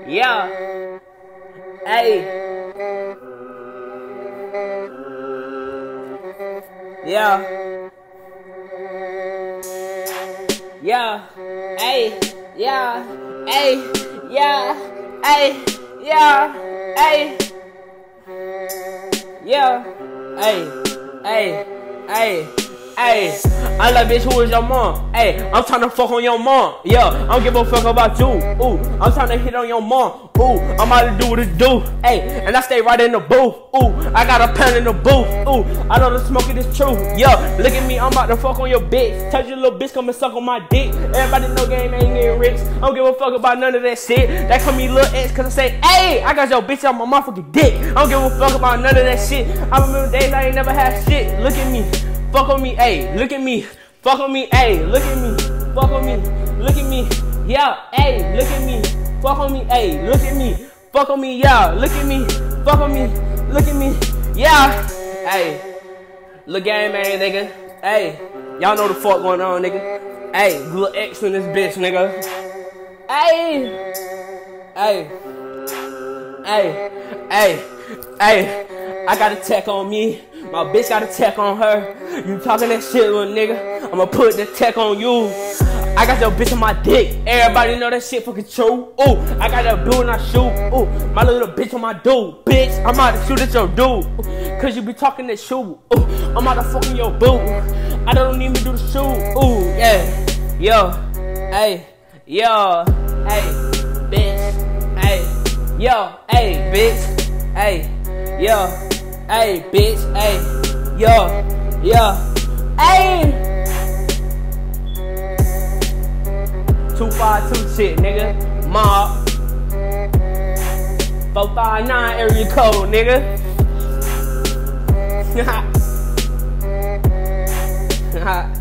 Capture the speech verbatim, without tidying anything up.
Yeah. Hey. Yeah. Yeah. Hey. Yeah. Hey. Yeah. Hey. Yeah. Hey. Yeah. Hey. Hey. Hey. Hey, I like bitch, who is your mom? Hey, I'm tryna fuck on your mom. Yeah, I don't give a fuck about you. Ooh, I'm tryna hit on your mom. Ooh, I'm out to do what it do. Hey, and I stay right in the booth. Ooh, I got a pound in the booth. Ooh, I know the smoking is true. Yeah, look at me, I'm about to fuck on your bitch. Touch your little bitch, come and suck on my dick. Everybody know game ain't getting rich. I don't give a fuck about none of that shit. That call me little X cause I say, hey, I got your bitch on my motherfucking dick. I don't give a fuck about none of that shit. I remember days I ain't never had shit. Look at me. Fuck on me, ayy, look at me. Fuck on me, ayy, look at me. Fuck on me, look at me. Yeah, ayy, look at me. Fuck on me, ayy, look at me. Fuck on me, yeah, look at me. Fuck on me, look at me. Yeah, ayy. Look at me, nigga. Ayy, y'all know the fuck going on, nigga. Ayy, little X in this bitch, nigga. Ayy, ayy, ayy, ayy, ayy. I got a tech on me. My bitch got a tech on her. You talking that shit, little nigga. I'ma put the tech on you. I got your bitch on my dick. Everybody know that shit fucking true. Ooh, I got that blue and I shoot. Ooh, my little bitch on my dude. Bitch, I'm out to shoot at your dude. Cause you be talking that shoe. Ooh, I'm out to fucking your boo. I don't even do the shoe. Ooh, yeah. Yo, hey, yo, hey, bitch, hey, yo, hey, bitch, hey, yo. Hey, bitch, hey, yo, yo, hey. two five two shit, nigga. Mob. four five nine area code, nigga.